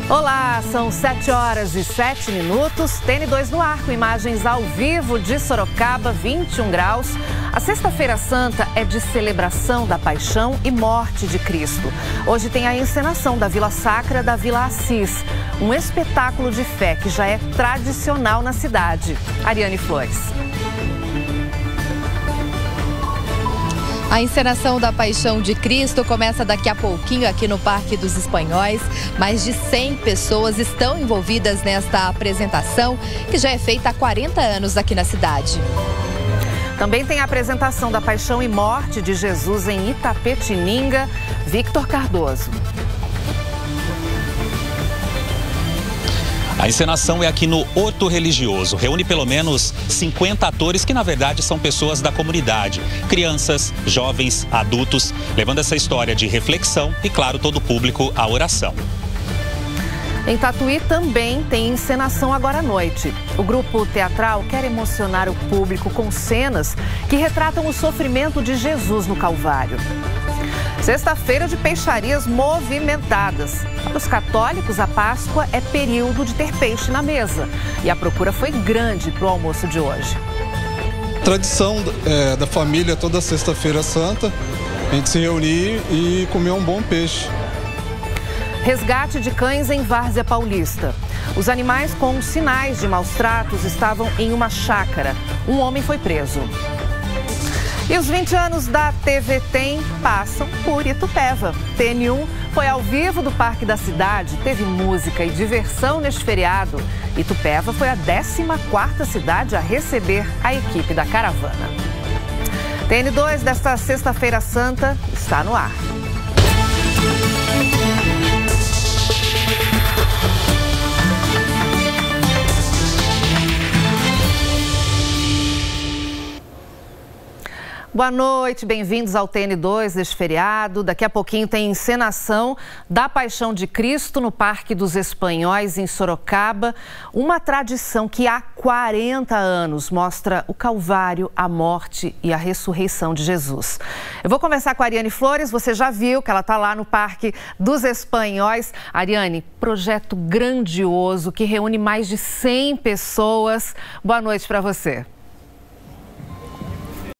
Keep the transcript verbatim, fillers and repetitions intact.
Olá, são sete horas e sete minutos, T N dois no ar, com imagens ao vivo de Sorocaba, vinte e um graus. A Sexta-feira Santa é de celebração da paixão e morte de Cristo. Hoje tem a encenação da Vila Sacra da Vila Assis, um espetáculo de fé que já é tradicional na cidade. Ariane Flores. A encenação da Paixão de Cristo começa daqui a pouquinho aqui no Parque dos Espanhóis. Mais de cem pessoas estão envolvidas nesta apresentação, que já é feita há quarenta anos aqui na cidade. Também tem a apresentação da Paixão e Morte de Jesus em Itapetininga. Victor Cardoso. A encenação é aqui no Horto Religioso. Reúne pelo menos cinquenta atores que, na verdade, são pessoas da comunidade. Crianças, jovens, adultos, levando essa história de reflexão e, claro, todo o público à oração. Em Tatuí também tem encenação agora à noite. O grupo teatral quer emocionar o público com cenas que retratam o sofrimento de Jesus no Calvário. Sexta-feira de peixarias movimentadas. Para os católicos, a Páscoa é período de ter peixe na mesa. E a procura foi grande para o almoço de hoje. Tradição é, da família toda Sexta-feira Santa, a gente se reunir e comer um bom peixe. Resgate de cães em Várzea Paulista. Os animais com sinais de maus tratos estavam em uma chácara. Um homem foi preso. E os vinte anos da T V Tem passam por Itupeva. T N um foi ao vivo do Parque da Cidade, teve música e diversão neste feriado. Itupeva foi a décima quarta cidade a receber a equipe da caravana. T N dois desta Sexta-feira Santa está no ar. Boa noite, bem-vindos ao T N dois deste feriado. Daqui a pouquinho tem encenação da Paixão de Cristo no Parque dos Espanhóis, em Sorocaba. Uma tradição que há quarenta anos mostra o Calvário, a morte e a ressurreição de Jesus. Eu vou conversar com a Ariane Flores, você já viu que ela está lá no Parque dos Espanhóis. Ariane, projeto grandioso que reúne mais de cem pessoas. Boa noite para você.